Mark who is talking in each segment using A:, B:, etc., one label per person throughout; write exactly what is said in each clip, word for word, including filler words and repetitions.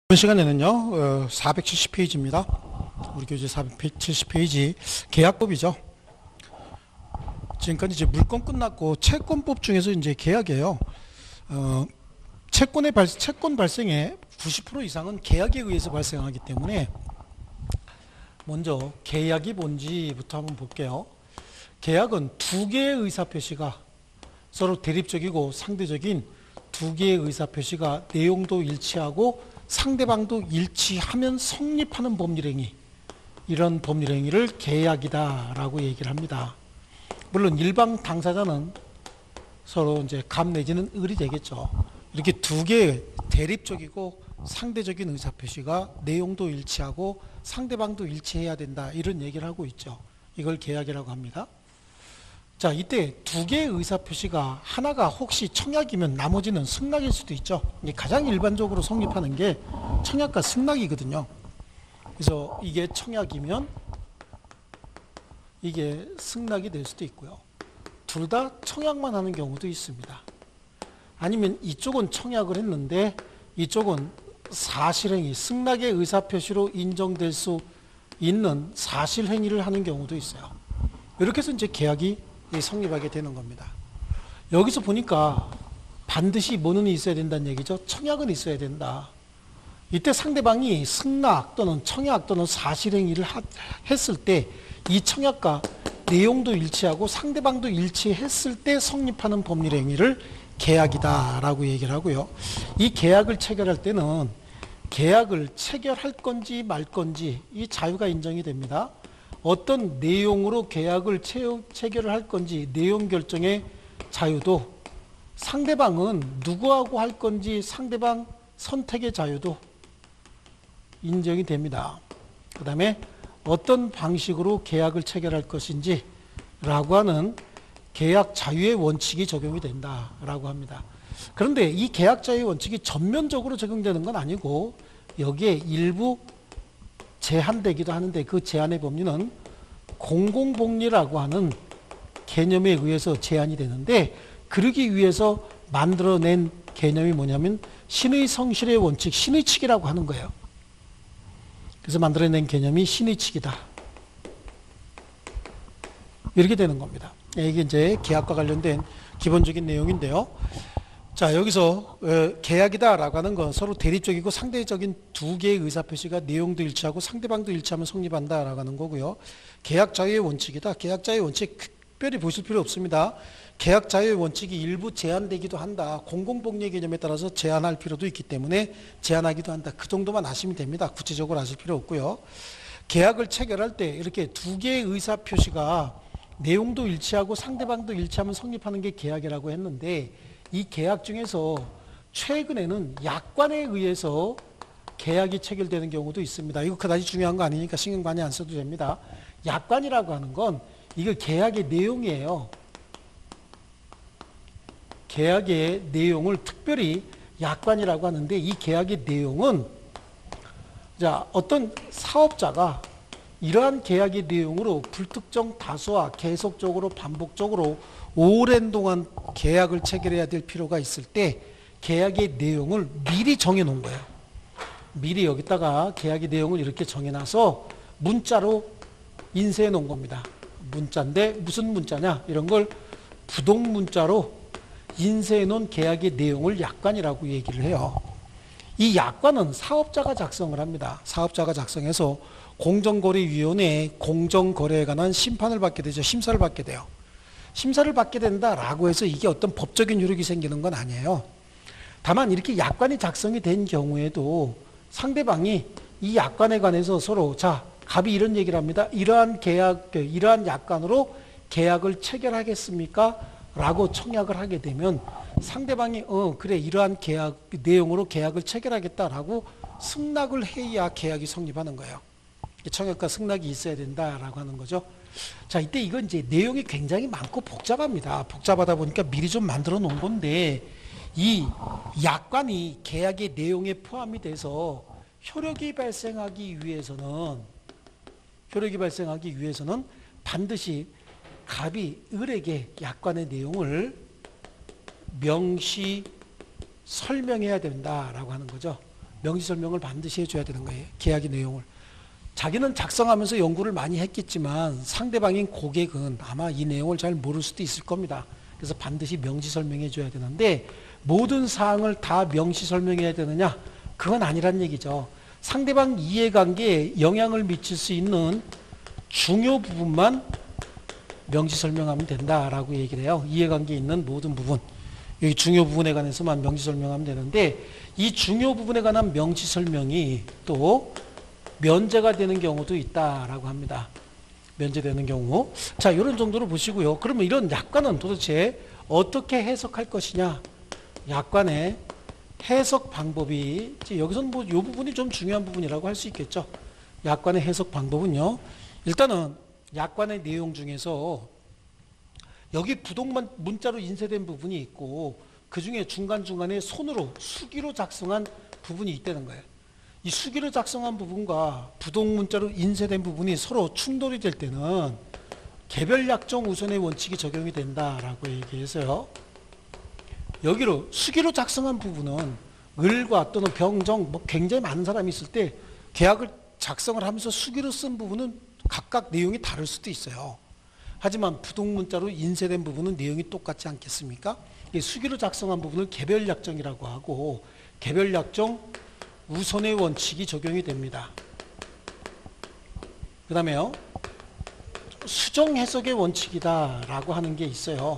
A: 이번 시간에는요, 사백칠십 페이지입니다. 우리 교재 사백칠십 페이지 계약법이죠. 지금까지 이제 물권 끝났고 채권법 중에서 이제 계약이에요. 어, 채권의 발, 채권 발생의 구십 퍼센트 이상은 계약에 의해서 발생하기 때문에 먼저 계약이 뭔지부터 한번 볼게요. 계약은 두 개의 의사표시가 서로 대립적이고 상대적인 두 개의 의사표시가 내용도 일치하고 상대방도 일치하면 성립하는 법률행위, 이런 법률행위를 계약이다 라고 얘기를 합니다. 물론 일방 당사자는 서로 이제 감 내지는 을이 되겠죠. 이렇게 두 개의 대립적이고 상대적인 의사표시가 내용도 일치하고 상대방도 일치해야 된다, 이런 얘기를 하고 있죠. 이걸 계약이라고 합니다. 자, 이때 두 개의 의사표시가 하나가 혹시 청약이면 나머지는 승낙일 수도 있죠. 가장 일반적으로 성립하는 게 청약과 승낙이거든요. 그래서 이게 청약이면 이게 승낙이 될 수도 있고요. 둘 다 청약만 하는 경우도 있습니다. 아니면 이쪽은 청약을 했는데 이쪽은 사실행위, 승낙의 의사표시로 인정될 수 있는 사실행위를 하는 경우도 있어요. 이렇게 해서 이제 계약이 성립하게 되는 겁니다. 여기서 보니까 반드시 뭐는 있어야 된다는 얘기죠. 청약은 있어야 된다. 이때 상대방이 승낙 또는 청약 또는 사실행위를 하, 했을 때 이 청약과 내용도 일치하고 상대방도 일치했을 때 성립하는 법률행위를 계약이다 라고 얘기를 하고요. 이 계약을 체결할 때는 계약을 체결할 건지 말 건지 이 자유가 인정이 됩니다. 어떤 내용으로 계약을 체결을 할 건지 내용 결정의 자유도, 상대방은 누구하고 할 건지 상대방 선택의 자유도 인정이 됩니다. 그 다음에 어떤 방식으로 계약을 체결할 것인지 라고 하는 계약 자유의 원칙이 적용이 된다라고 합니다. 그런데 이 계약 자유의 원칙이 전면적으로 적용되는 건 아니고 여기에 일부 제한되기도 하는데, 그 제한의 범위는 공공복리라고 하는 개념에 의해서 제한이 되는데, 그러기 위해서 만들어낸 개념이 뭐냐면 신의 성실의 원칙, 신의칙이라고 하는 거예요. 그래서 만들어낸 개념이 신의칙이다, 이렇게 되는 겁니다. 이게 이제 계약과 관련된 기본적인 내용인데요. 자, 여기서 계약이다 라고 하는 건 서로 대립적이고 상대적인 두 개의 의사표시가 내용도 일치하고 상대방도 일치하면 성립한다 라고 하는 거고요. 계약 자유의 원칙이다. 계약 자유의 원칙 특별히 보실 필요 없습니다. 계약 자유의 원칙이 일부 제한되기도 한다. 공공복리 개념에 따라서 제한할 필요도 있기 때문에 제한하기도 한다. 그 정도만 아시면 됩니다. 구체적으로 아실 필요 없고요. 계약을 체결할 때 이렇게 두 개의 의사표시가 내용도 일치하고 상대방도 일치하면 성립하는 게 계약이라고 했는데, 이 계약 중에서 최근에는 약관에 의해서 계약이 체결되는 경우도 있습니다. 이거 그다지 중요한 거 아니니까 신경 많이 안 써도 됩니다. 약관이라고 하는 건 이거 계약의 내용이에요. 계약의 내용을 특별히 약관이라고 하는데, 이 계약의 내용은 자, 어떤 사업자가 이러한 계약의 내용으로 불특정 다수와 계속적으로 반복적으로 오랜 동안 계약을 체결해야 될 필요가 있을 때 계약의 내용을 미리 정해 놓은 거예요. 미리 여기다가 계약의 내용을 이렇게 정해놔서 문자로 인쇄해 놓은 겁니다. 문자인데 무슨 문자냐, 이런 걸 부동 문자로 인쇄해 놓은 계약의 내용을 약관이라고 얘기를 해요. 이 약관은 사업자가 작성을 합니다. 사업자가 작성해서 공정거래위원회에 공정거래에 관한 심판을 받게 되죠. 심사를 받게 돼요. 심사를 받게 된다라고 해서 이게 어떤 법적인 효력이 생기는 건 아니에요. 다만 이렇게 약관이 작성이 된 경우에도 상대방이 이 약관에 관해서 서로, 자, 갑이 이런 얘기를 합니다. 이러한 계약, 이러한 약관으로 계약을 체결하겠습니까? 라고 청약을 하게 되면 상대방이 어 그래 이러한 계약 내용으로 계약을 체결하겠다라고 승낙을 해야 계약이 성립하는 거예요. 청약과 승낙이 있어야 된다라고 하는 거죠. 자, 이때 이건 이제 내용이 굉장히 많고 복잡합니다. 복잡하다 보니까 미리 좀 만들어 놓은 건데, 이 약관이 계약의 내용에 포함이 돼서 효력이 발생하기 위해서는 효력이 발생하기 위해서는 반드시 갑이 을에게 약관의 내용을 명시 설명해야 된다라고 하는 거죠. 명시 설명을 반드시 해줘야 되는 거예요. 계약의 내용을. 자기는 작성하면서 연구를 많이 했겠지만 상대방인 고객은 아마 이 내용을 잘 모를 수도 있을 겁니다. 그래서 반드시 명시 설명해 줘야 되는데 모든 사항을 다 명시 설명해야 되느냐? 그건 아니란 얘기죠. 상대방 이해관계에 영향을 미칠 수 있는 중요 부분만 명시 설명하면 된다라고 얘기를 해요. 이해관계에 있는 모든 부분. 여기 중요 부분에 관해서만 명시 설명하면 되는데 이 중요 부분에 관한 명시 설명이 또 면제가 되는 경우도 있다라고 합니다. 면제되는 경우. 자, 이런 정도로 보시고요. 그러면 이런 약관은 도대체 어떻게 해석할 것이냐? 약관의 해석 방법이 여기서는 뭐 이 부분이 좀 중요한 부분이라고 할 수 있겠죠. 약관의 해석 방법은요. 일단은 약관의 내용 중에서 여기 부동만 문자로 인쇄된 부분이 있고 그 중에 중간중간에 손으로 수기로 작성한 부분이 있다는 거예요. 이 수기로 작성한 부분과 부동 문자로 인쇄된 부분이 서로 충돌이 될 때는 개별 약정 우선의 원칙이 적용이 된다라고 얘기해서요. 여기로 수기로 작성한 부분은 을과 또는 병정 뭐 굉장히 많은 사람이 있을 때 계약을 작성을 하면서 수기로 쓴 부분은 각각 내용이 다를 수도 있어요. 하지만 부동 문자로 인쇄된 부분은 내용이 똑같지 않겠습니까? 이 수기로 작성한 부분을 개별 약정이라고 하고 개별 약정 우선의 원칙이 적용이 됩니다. 그 다음에요. 수정 해석의 원칙이다라고 하는 게 있어요.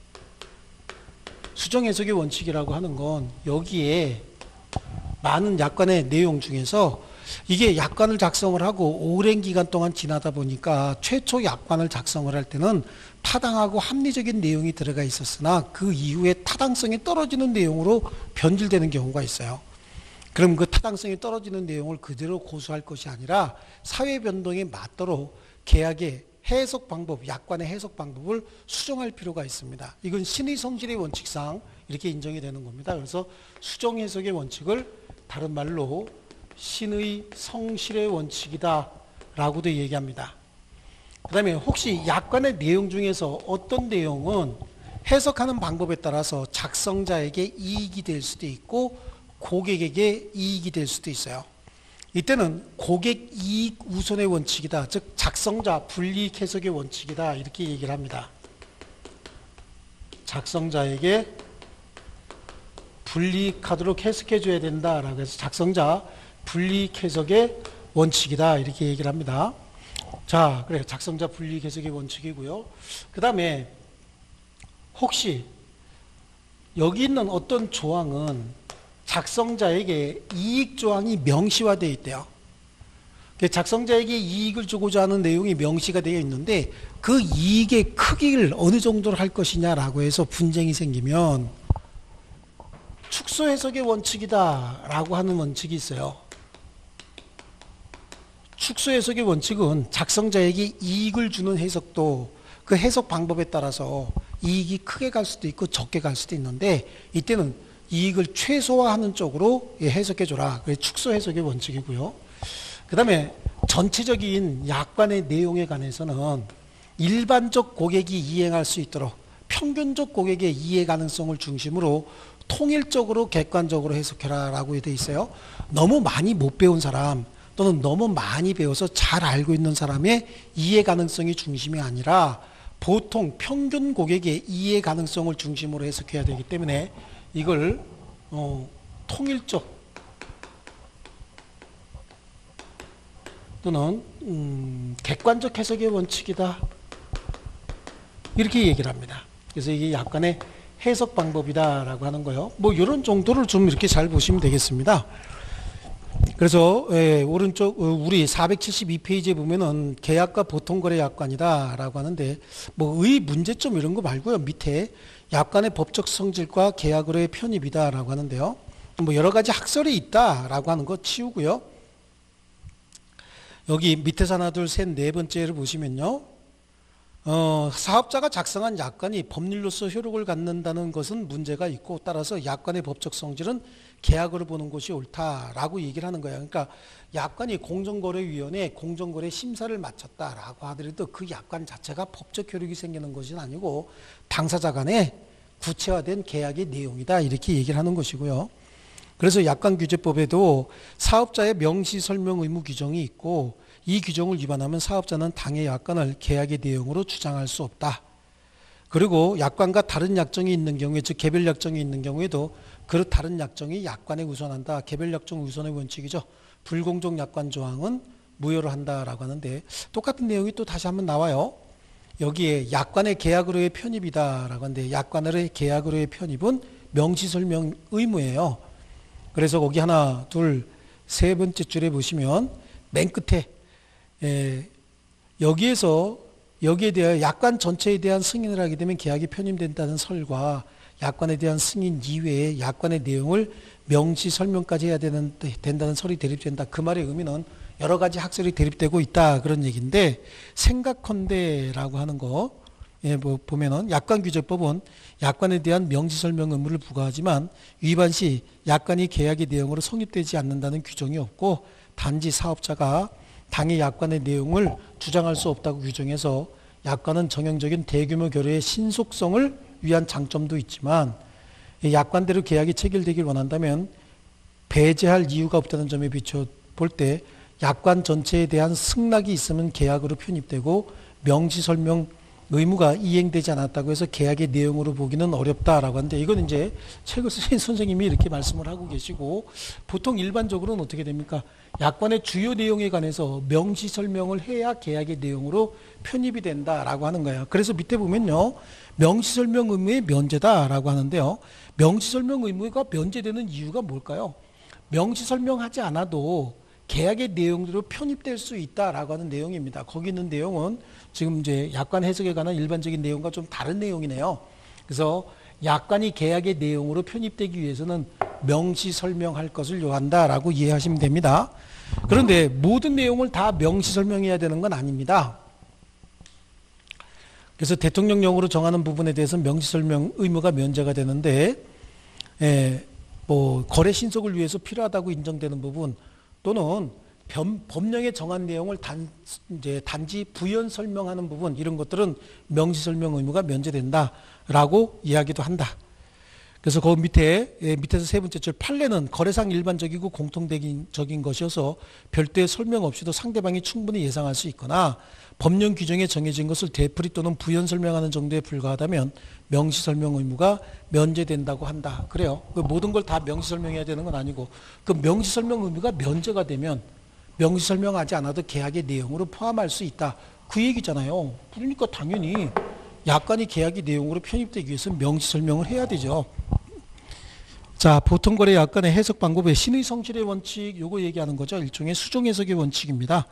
A: 수정 해석의 원칙이라고 하는 건 여기에 많은 약관의 내용 중에서 이게 약관을 작성을 하고 오랜 기간 동안 지나다 보니까 최초 약관을 작성을 할 때는 타당하고 합리적인 내용이 들어가 있었으나 그 이후에 타당성이 떨어지는 내용으로 변질되는 경우가 있어요. 그럼 그 타당성이 떨어지는 내용을 그대로 고수할 것이 아니라 사회 변동에 맞도록 계약의 해석 방법, 약관의 해석 방법을 수정할 필요가 있습니다. 이건 신의 성질의 원칙상 이렇게 인정이 되는 겁니다. 그래서 수정 해석의 원칙을 다른 말로 신의 성실의 원칙이다 라고도 얘기합니다. 그 다음에 혹시 약관의 내용 중에서 어떤 내용은 해석하는 방법에 따라서 작성자에게 이익이 될 수도 있고 고객에게 이익이 될 수도 있어요. 이때는 고객 이익 우선의 원칙이다. 즉 작성자 불이익 해석의 원칙이다. 이렇게 얘기를 합니다. 작성자에게 불이익하도록 해석해 줘야 된다라고 해서 작성자 불이익 해석의 원칙이다. 이렇게 얘기를 합니다. 자, 그래 작성자 불이익 해석의 원칙이고요. 그 다음에 혹시 여기 있는 어떤 조항은 작성자에게 이익 조항이 명시화되어 있대요. 작성자에게 이익을 주고자 하는 내용이 명시가 되어 있는데 그 이익의 크기를 어느 정도로 할 것이냐라고 해서 분쟁이 생기면 축소 해석의 원칙이다 라고 하는 원칙이 있어요. 축소 해석의 원칙은 작성자에게 이익을 주는 해석도 그 해석 방법에 따라서 이익이 크게 갈 수도 있고 적게 갈 수도 있는데 이때는 이익을 최소화하는 쪽으로 해석해 줘라. 그게 축소 해석의 원칙이고요. 그 다음에 전체적인 약관의 내용에 관해서는 일반적 고객이 이행할 수 있도록 평균적 고객의 이해 가능성을 중심으로 통일적으로 객관적으로 해석해라 라고 되어 있어요. 너무 많이 못 배운 사람 또는 너무 많이 배워서 잘 알고 있는 사람의 이해 가능성이 중심이 아니라 보통 평균 고객의 이해 가능성을 중심으로 해석해야 되기 때문에 이걸 어, 통일적 또는 음, 객관적 해석의 원칙이다 이렇게 얘기를 합니다. 그래서 이게 약간의 해석 방법이다라고 하는 거예요. 뭐 이런 정도를 좀 이렇게 잘 보시면 되겠습니다. 그래서 예, 오른쪽 우리 사백칠십이 페이지에 보면은 계약과 보통거래 약관이다라고 하는데 뭐 의 문제점 이런 거 말고요. 밑에 약관의 법적 성질과 계약으로의 편입이다라고 하는데요. 뭐 여러 가지 학설이 있다라고 하는 거 치우고요. 여기 밑에서 하나 둘 셋 네 번째를 보시면요. 어, 사업자가 작성한 약관이 법률로서 효력을 갖는다는 것은 문제가 있고 따라서 약관의 법적 성질은 계약으로 보는 것이 옳다라고 얘기를 하는 거예요. 그러니까 약관이 공정거래위원회에 공정거래 심사를 마쳤다라고 하더라도 그 약관 자체가 법적 효력이 생기는 것은 아니고 당사자 간에 구체화된 계약의 내용이다 이렇게 얘기를 하는 것이고요. 그래서 약관규제법에도 사업자의 명시 설명 의무 규정이 있고 이 규정을 위반하면 사업자는 당해 약관을 계약의 내용으로 주장할 수 없다. 그리고 약관과 다른 약정이 있는 경우에, 즉 개별 약정이 있는 경우에도 그 다른 약정이 약관에 우선한다. 개별 약정 우선의 원칙이죠. 불공정 약관 조항은 무효로 한다라고 하는데 똑같은 내용이 또 다시 한번 나와요. 여기에 약관의 계약으로의 편입이다라고 하는데 약관의 계약으로의 편입은 명시 설명 의무예요. 그래서 거기 하나, 둘, 세 번째 줄에 보시면 맨 끝에 에, 여기에서 여기에 대하여 약관 전체에 대한 승인을 하게 되면 계약이 편입된다는 설과 약관에 대한 승인 이외에 약관의 내용을 명시 설명까지 해야 되는, 된다는 설이 대립된다. 그 말의 의미는 여러 가지 학설이 대립되고 있다 그런 얘기인데 생각컨대라고 하는 거 예, 뭐 보면은 약관규제법은 약관에 대한 명시 설명 의무를 부과하지만 위반 시 약관이 계약의 내용으로 성립되지 않는다는 규정이 없고 단지 사업자가 당해 약관의 내용을 주장할 수 없다고 규정해서 약관은 정형적인 대규모 교류의 신속성을 위한 장점도 있지만 약관대로 계약이 체결되길 원한다면 배제할 이유가 없다는 점에 비춰 볼 때 약관 전체에 대한 승낙이 있으면 계약으로 편입되고 명시 설명 의무가 이행되지 않았다고 해서 계약의 내용으로 보기는 어렵다라고 하는데 이건 이제 책을 쓰신 선생님이 이렇게 말씀을 하고 계시고 보통 일반적으로는 어떻게 됩니까? 약관의 주요 내용에 관해서 명시 설명을 해야 계약의 내용으로 편입이 된다라고 하는 거예요. 그래서 밑에 보면요. 명시 설명 의무의 면제다라고 하는데요. 명시 설명 의무가 면제되는 이유가 뭘까요? 명시 설명하지 않아도 계약의 내용으로 편입될 수 있다라고 하는 내용입니다. 거기 있는 내용은 지금 이제 약관 해석에 관한 일반적인 내용과 좀 다른 내용이네요. 그래서 약관이 계약의 내용으로 편입되기 위해서는 명시 설명할 것을 요한다라고 이해하시면 됩니다. 그런데 모든 내용을 다 명시 설명해야 되는 건 아닙니다. 그래서 대통령령으로 정하는 부분에 대해서 명시 설명 의무가 면제가 되는데, 예, 뭐 거래 신속을 위해서 필요하다고 인정되는 부분 또는 변, 법령에 정한 내용을 단, 이제 단지 부연 설명하는 부분 이런 것들은 명시 설명 의무가 면제된다라고 이야기도 한다. 그래서 그 밑에 예, 밑에서 세 번째 줄 판례는 거래상 일반적이고 공통적인 것이어서 별도의 설명 없이도 상대방이 충분히 예상할 수 있거나 법령 규정에 정해진 것을 되풀이 또는 부연 설명하는 정도에 불과하다면 명시 설명 의무가 면제된다고 한다. 그래요. 그 모든 걸 다 명시 설명해야 되는 건 아니고 그 명시 설명 의무가 면제가 되면 명시 설명하지 않아도 계약의 내용으로 포함할 수 있다. 그 얘기잖아요. 그러니까 당연히 약관이 계약의 내용으로 편입되기 위해서 명시 설명을 해야 되죠. 자, 보통거래 약관의 해석 방법에 신의 성실의 원칙 요거 얘기하는 거죠. 일종의 수정 해석의 원칙입니다.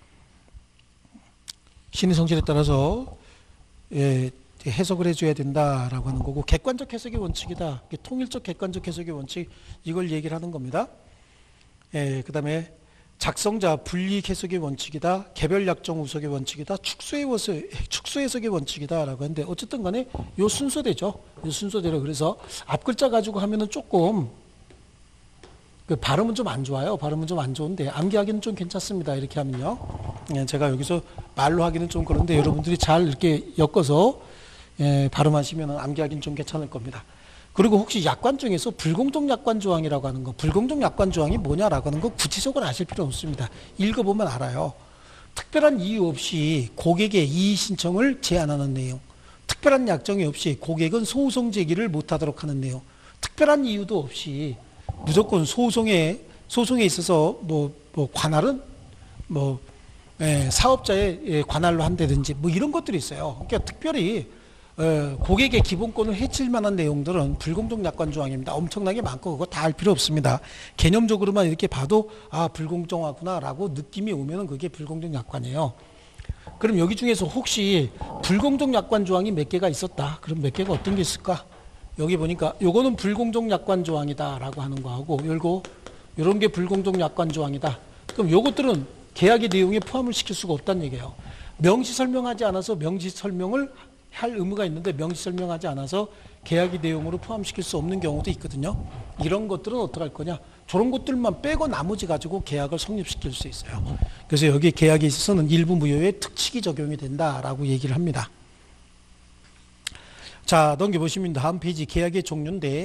A: 신의 성질에 따라서 예, 해석을 해줘야 된다라고 하는 거고 객관적 해석의 원칙이다. 통일적 객관적 해석의 원칙 이걸 얘기를 하는 겁니다. 예, 그 다음에 작성자 불이익 해석의 원칙이다. 개별 약정 우석의 원칙이다. 축소 해석의 원칙이다라고 하는데 어쨌든 간에 요 순서대죠. 요 순서대로 그래서 앞 글자 가지고 하면은 조금 그 발음은 좀 안 좋아요. 발음은 좀 안 좋은데 암기하기는 좀 괜찮습니다. 이렇게 하면요. 예, 제가 여기서 말로 하기는 좀 그런데 여러분들이 잘 이렇게 엮어서 예, 발음하시면 암기하기는 좀 괜찮을 겁니다. 그리고 혹시 약관 중에서 불공정 약관 조항이라고 하는 거, 불공정 약관 조항이 뭐냐라고 하는 거 구체적으로 아실 필요 없습니다. 읽어보면 알아요. 특별한 이유 없이 고객의 이의 신청을 제한하는 내용, 특별한 약정이 없이 고객은 소송 제기를 못하도록 하는 내용, 특별한 이유도 없이 무조건 소송에 소송에 있어서 뭐, 뭐 관할은 뭐 예, 사업자의 예, 관할로 한다든지 뭐 이런 것들이 있어요. 그러니까 특별히 예, 고객의 기본권을 해칠 만한 내용들은 불공정 약관 조항입니다. 엄청나게 많고 그거 다 알 필요 없습니다. 개념적으로만 이렇게 봐도 아 불공정하구나라고 느낌이 오면은 그게 불공정 약관이에요. 그럼 여기 중에서 혹시 불공정 약관 조항이 몇 개가 있었다. 그럼 몇 개가 어떤 게 있을까? 여기 보니까 요거는 불공정 약관 조항이다라고 하는 거하고 요거 요런 게 불공정 약관 조항이다. 그럼 요것들은 계약의 내용에 포함을 시킬 수가 없다는 얘기예요. 명시 설명하지 않아서 명시 설명을 할 의무가 있는데 명시 설명하지 않아서 계약의 내용으로 포함시킬 수 없는 경우도 있거든요. 이런 것들은 어떻게 할 거냐? 저런 것들만 빼고 나머지 가지고 계약을 성립시킬 수 있어요. 그래서 여기 계약에 있어서는 일부 무효의 특칙이 적용이 된다라고 얘기를 합니다. 자, 넘겨보시면 다음 페이지 계약의 종류인데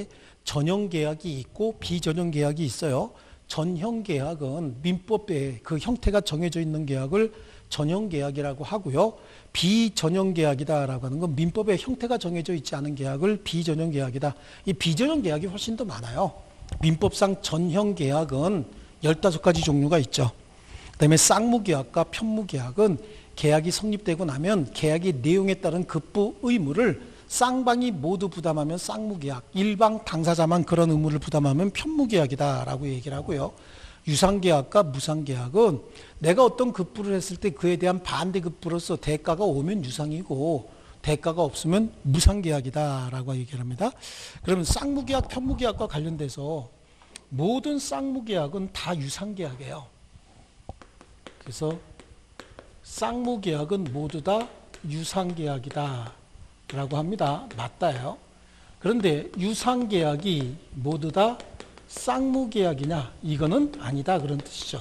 A: 전형 계약이 있고 비전형 계약이 있어요. 전형 계약은 민법에 그 형태가 정해져 있는 계약을 전형 계약이라고 하고요. 비전형 계약이다라고 하는 건 민법에 형태가 정해져 있지 않은 계약을 비전형 계약이다. 이 비전형 계약이 훨씬 더 많아요. 민법상 전형 계약은 열다섯 가지 종류가 있죠. 그 다음에 쌍무계약과 편무계약은 계약이 성립되고 나면 계약의 내용에 따른 급부 의무를 쌍방이 모두 부담하면 쌍무계약, 일방 당사자만 그런 의무를 부담하면 편무계약이다라고 얘기를 하고요. 유상계약과 무상계약은 내가 어떤 급부를 했을 때 그에 대한 반대급부로서 대가가 오면 유상이고 대가가 없으면 무상계약이다라고 얘기를 합니다. 그러면 쌍무계약, 편무계약과 관련돼서 모든 쌍무계약은 다 유상계약이에요. 그래서 쌍무계약은 모두 다 유상계약이다 라고 합니다. 맞다요. 그런데 유상계약이 모두 다 쌍무계약이냐? 이거는 아니다 그런 뜻이죠.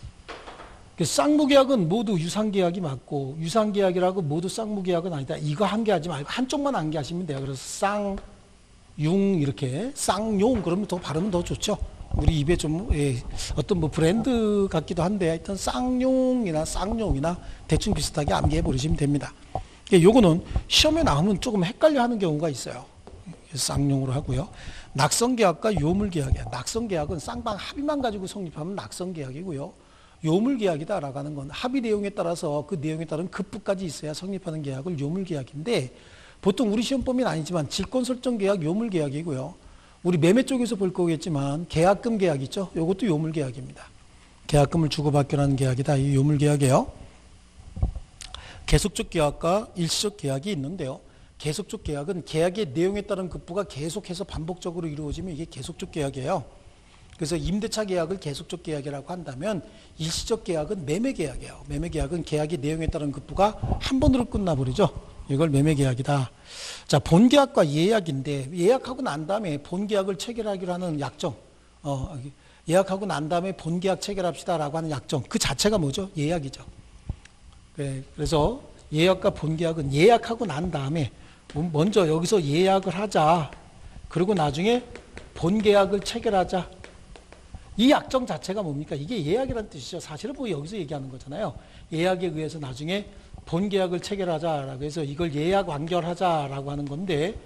A: 쌍무계약은 모두 유상계약이 맞고 유상계약이라고 모두 쌍무계약은 아니다. 이거 한 개 하지 말고 한쪽만 한 개 하시면 돼요. 그래서 쌍, 융 이렇게 쌍용 그러면 더 발음은 더 좋죠. 우리 입에 좀 예, 어떤 뭐 브랜드 같기도 한데 하여튼 쌍용이나 쌍용이나 대충 비슷하게 암기해 버리시면 됩니다. 요거는 시험에 나오면 조금 헷갈려 하는 경우가 있어요. 쌍용으로 하고요. 낙성계약과 요물계약이야. 낙성계약은 쌍방 합의만 가지고 성립하면 낙성계약이고요. 요물계약이다라고 하는 건 합의 내용에 따라서 그 내용에 따른 급부까지 있어야 성립하는 계약을 요물계약인데 보통 우리 시험법은 아니지만 질권설정계약 요물계약이고요. 우리 매매 쪽에서 볼 거겠지만 계약금 계약 있죠. 이것도 요물계약입니다. 계약금을 주고받기로 하는 계약이다. 이 요물계약이에요. 계속적 계약과 일시적 계약이 있는데요. 계속적 계약은 계약의 내용에 따른 급부가 계속해서 반복적으로 이루어지면 이게 계속적 계약이에요. 그래서 임대차 계약을 계속적 계약이라고 한다면 일시적 계약은 매매 계약이에요. 매매 계약은 계약의 내용에 따른 급부가 한 번으로 끝나버리죠. 이걸 매매 계약이다. 자, 본계약과 예약인데 예약하고 난 다음에 본계약을 체결하기로 하는 약정. 어, 예약하고 난 다음에 본계약 체결합시다라고 하는 약정. 그 자체가 뭐죠? 예약이죠. 네, 그래서 예약과 본계약은 예약하고 난 다음에 먼저 여기서 예약을 하자. 그리고 나중에 본계약을 체결하자. 이 약정 자체가 뭡니까? 이게 예약이라는 뜻이죠. 사실은 뭐 여기서 얘기하는 거잖아요. 예약에 의해서 나중에 본계약을 체결하자라고 해서 이걸 예약 완결하자라고 하는 건데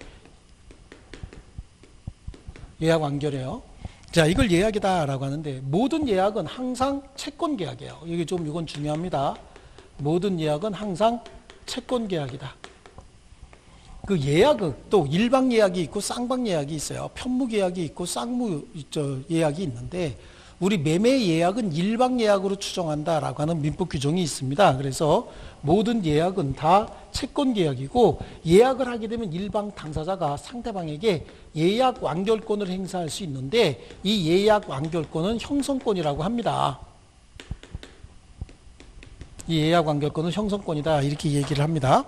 A: 예약 완결이에요. 자, 이걸 예약이다라고 하는데 모든 예약은 항상 채권 계약이에요. 이게 좀 이건 중요합니다. 모든 예약은 항상 채권 계약이다. 그 예약은 또 일방 예약이 있고 쌍방 예약이 있어요. 편무 계약이 있고 쌍무 예약이 있는데 우리 매매 예약은 일방 예약으로 추정한다라고 하는 민법 규정이 있습니다. 그래서 모든 예약은 다 채권 계약이고 예약을 하게 되면 일방 당사자가 상대방에게 예약 완결권을 행사할 수 있는데 이 예약 완결권은 형성권이라고 합니다. 이 예약 완결권은 형성권이다 이렇게 얘기를 합니다.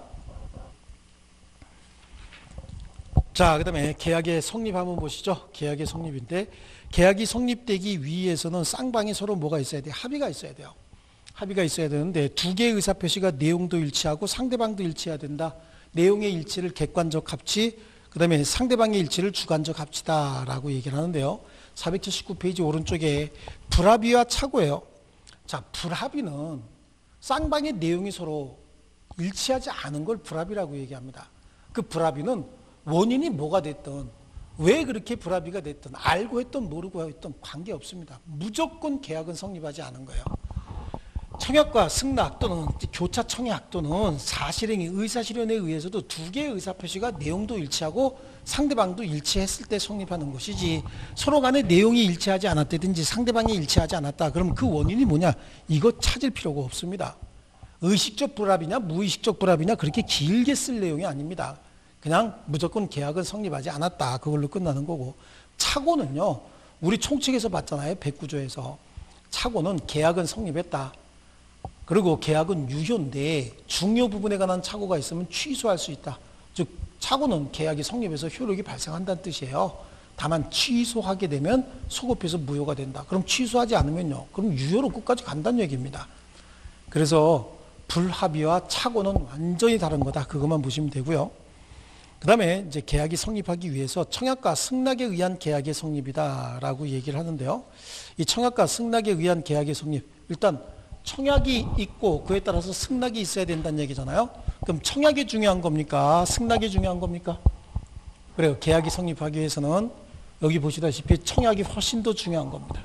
A: 자, 그 다음에 계약의 성립 한번 보시죠. 계약의 성립인데 계약이 성립되기 위해서는 쌍방이 서로 뭐가 있어야 돼요? 합의가 있어야 돼요. 합의가 있어야 되는데 두 개의 의사표시가 내용도 일치하고 상대방도 일치해야 된다. 내용의 일치를 객관적 합치, 그 다음에 상대방의 일치를 주관적 합치다라고 얘기를 하는데요. 사백칠십구 페이지 오른쪽에 불합의와 착오예요. 자, 불합의는 쌍방의 내용이 서로 일치하지 않은 걸 불합의라고 얘기합니다. 그 불합의는 원인이 뭐가 됐든 왜 그렇게 불합의가 됐든 알고 했든 모르고 했든 관계없습니다. 무조건 계약은 성립하지 않은 거예요. 청약과 승낙 또는 교차 청약 또는 사실행위 의사실현에 의해서도 두 개의 의사표시가 내용도 일치하고 상대방도 일치했을 때 성립하는 것이지 서로 간에 내용이 일치하지 않았다든지 상대방이 일치하지 않았다. 그럼 그 원인이 뭐냐? 이거 찾을 필요가 없습니다. 의식적 불합이냐 무의식적 불합이냐 그렇게 길게 쓸 내용이 아닙니다. 그냥 무조건 계약은 성립하지 않았다. 그걸로 끝나는 거고 착오는요. 우리 총칙에서 봤잖아요. 백구조에서. 착오는 계약은 성립했다. 그리고 계약은 유효인데 중요 부분에 관한 착오가 있으면 취소할 수 있다. 즉 착오는 계약이 성립해서 효력이 발생한다는 뜻이에요. 다만 취소하게 되면 소급해서 무효가 된다. 그럼 취소하지 않으면요. 그럼 유효로 끝까지 간다는 얘기입니다. 그래서 불합의와 착오는 완전히 다른 거다. 그것만 보시면 되고요. 그 다음에 이제 계약이 성립하기 위해서 청약과 승낙에 의한 계약의 성립이다라고 얘기를 하는데요. 이 청약과 승낙에 의한 계약의 성립, 일단 청약이 있고 그에 따라서 승낙이 있어야 된다는 얘기잖아요. 그럼 청약이 중요한 겁니까? 승낙이 중요한 겁니까? 그래요. 계약이 성립하기 위해서는 여기 보시다시피 청약이 훨씬 더 중요한 겁니다.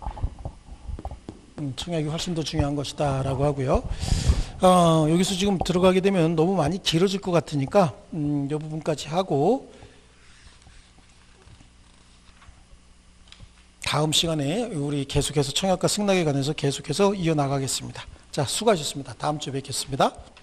A: 음, 청약이 훨씬 더 중요한 것이다 라고 하고요. 어, 여기서 지금 들어가게 되면 너무 많이 길어질 것 같으니까 음, 이 부분까지 하고 다음 시간에 우리 계속해서 청약과 승낙에 관해서 계속해서 이어나가겠습니다. 자, 수고하셨습니다. 다음 주에 뵙겠습니다.